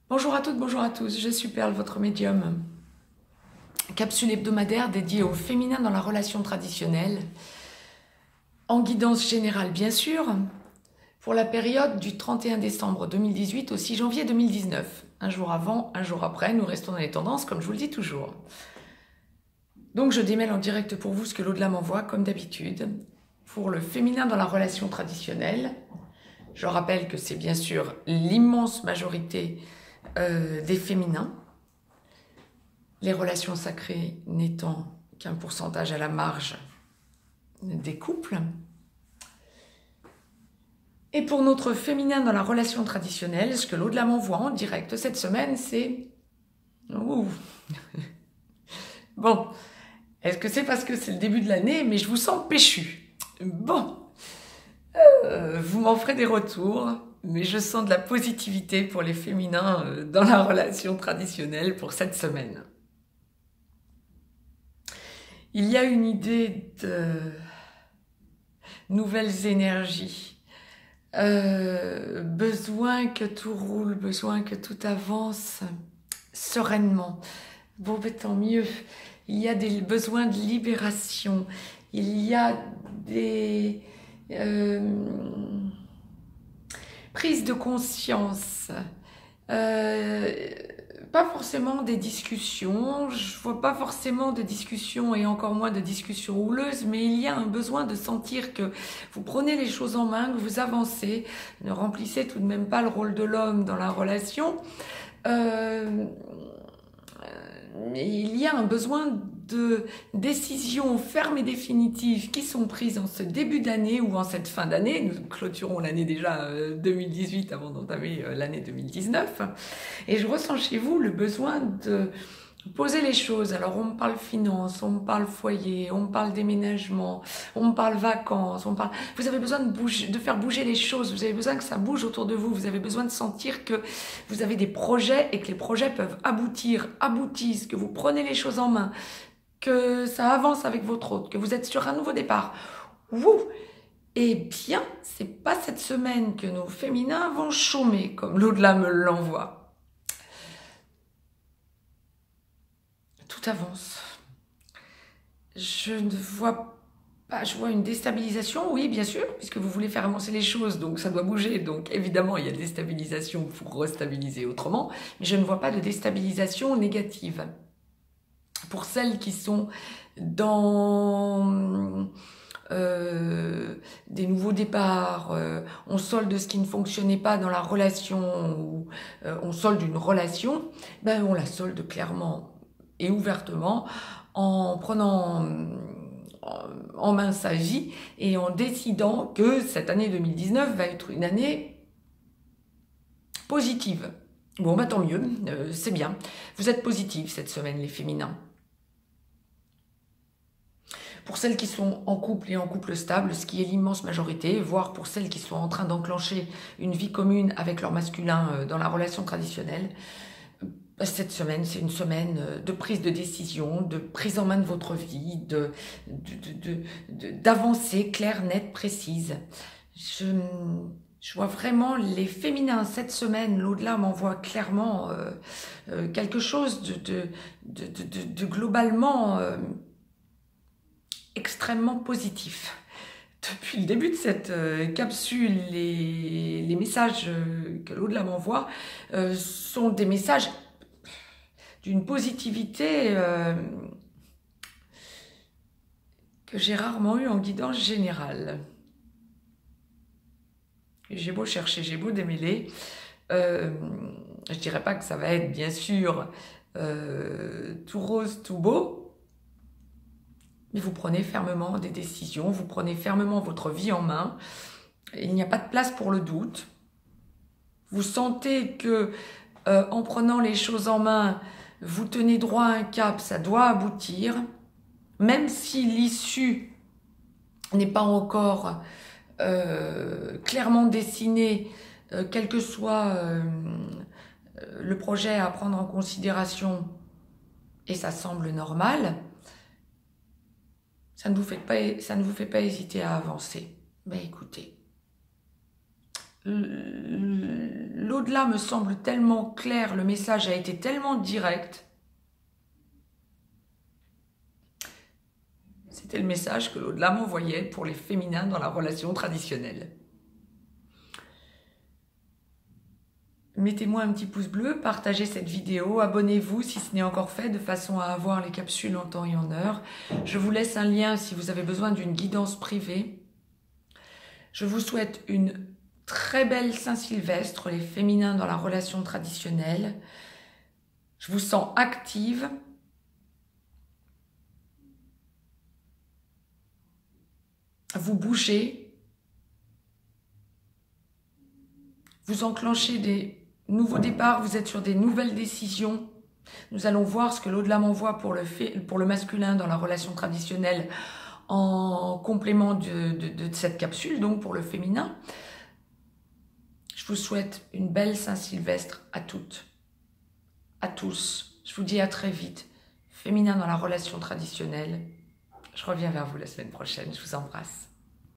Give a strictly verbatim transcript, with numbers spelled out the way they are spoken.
Bonjour à toutes, bonjour à tous, je suis Perle, votre médium. Capsule hebdomadaire dédiée au féminin dans la relation traditionnelle, en guidance générale bien sûr, pour la période du trente et un décembre deux mille dix-huit au six janvier deux mille dix-neuf. Un jour avant, un jour après, nous restons dans les tendances comme je vous le dis toujours. Donc je démêle en direct pour vous ce que l'au-delà m'envoie comme d'habitude. Pour le féminin dans la relation traditionnelle, je rappelle que c'est bien sûr l'immense majorité euh, des féminins, les relations sacrées n'étant qu'un pourcentage à la marge des couples. Et pour notre féminin dans la relation traditionnelle, ce que l'au-delà m'envoie en direct cette semaine, c'est... Ouh. Bon, est-ce que c'est parce que c'est le début de l'année, mais je vous sens péchu. Bon, euh, vous m'en ferez des retours, mais je sens de la positivité pour les féminins dans la relation traditionnelle pour cette semaine. Il y a une idée de nouvelles énergies, euh, besoin que tout roule, besoin que tout avance sereinement. Bon, ben, tant mieux. Il y a des besoins de libération, il y a des euh, prises de conscience, euh, pas forcément des discussions, je vois pas forcément de discussions et encore moins de discussions houleuses, mais il y a un besoin de sentir que vous prenez les choses en main, que vous avancez, ne remplissez tout de même pas le rôle de l'homme dans la relation. Euh, mais il y a un besoin de décisions fermes et définitives qui sont prises en ce début d'année ou en cette fin d'année. Nous clôturons l'année déjà deux mille dix-huit avant d'entamer l'année deux mille dix-neuf. Et je ressens chez vous le besoin de poser les choses. Alors on me parle finance, on me parle foyer, on me parle déménagement, on me parle vacances, on me parle... Vous avez besoin de, bouger, de faire bouger les choses, vous avez besoin que ça bouge autour de vous, vous avez besoin de sentir que vous avez des projets et que les projets peuvent aboutir, aboutissent, que vous prenez les choses en main, que ça avance avec votre hôte, que vous êtes sur un nouveau départ. Wouh! Eh bien, c'est pas cette semaine que nos féminins vont chômer, comme l'au-delà me l'envoie. Tout avance. Je ne vois pas, je vois une déstabilisation, oui, bien sûr, puisque vous voulez faire avancer les choses, donc ça doit bouger, donc évidemment, il y a déstabilisation pour restabiliser autrement, mais je ne vois pas de déstabilisation négative. Pour celles qui sont dans euh, des nouveaux départs, euh, on solde ce qui ne fonctionnait pas dans la relation, ou euh, on solde une relation, ben on la solde clairement et ouvertement en prenant en main sa vie et en décidant que cette année deux mille dix-neuf va être une année positive. Bon, bah tant mieux, euh, c'est bien. Vous êtes positifs cette semaine, les féminins. Pour celles qui sont en couple et en couple stable, ce qui est l'immense majorité, voire pour celles qui sont en train d'enclencher une vie commune avec leur masculin dans la relation traditionnelle, cette semaine, c'est une semaine de prise de décision, de prise en main de votre vie, de, de, de, de, d'avancée claire, nette, précise. Je, je vois vraiment les féminins cette semaine, l'au-delà m'envoie clairement euh, euh, quelque chose de, de, de, de, de globalement euh, extrêmement positif. Depuis le début de cette euh, capsule, les, les messages euh, que l'au-delà m'envoie euh, sont des messages d'une positivité euh, que j'ai rarement eue en guidance générale. J'ai beau chercher, j'ai beau démêler, euh, je dirais pas que ça va être bien sûr euh, tout rose, tout beau, mais vous prenez fermement des décisions, vous prenez fermement votre vie en main, il n'y a pas de place pour le doute. Vous sentez que euh, en prenant les choses en main, vous tenez droit à un cap, ça doit aboutir, même si l'issue n'est pas encore euh, clairement dessinée, euh, quel que soit euh, le projet à prendre en considération, et ça semble normal, ça ne vous fait pas, ça ne vous fait pas hésiter à avancer. Ben écoutez, l'au-delà me semble tellement clair, le message a été tellement direct. C'était le message que l'au-delà m'envoyait pour les féminins dans la relation traditionnelle. Mettez-moi un petit pouce bleu, partagez cette vidéo, abonnez-vous si ce n'est encore fait, de façon à avoir les capsules en temps et en heure. Je vous laisse un lien si vous avez besoin d'une guidance privée. Je vous souhaite une très belle Saint-Sylvestre, les féminins dans la relation traditionnelle. Je vous sens active. Vous bougez. Vous enclenchez des nouveaux départs, vous êtes sur des nouvelles décisions. Nous allons voir ce que l'au-delà m'envoie pour le, fait, pour le masculin dans la relation traditionnelle en complément de, de, de cette capsule, donc pour le féminin. Je vous souhaite une belle Saint-Sylvestre à toutes, à tous. Je vous dis à très vite. Féminin dans la relation traditionnelle. Je reviens vers vous la semaine prochaine. Je vous embrasse.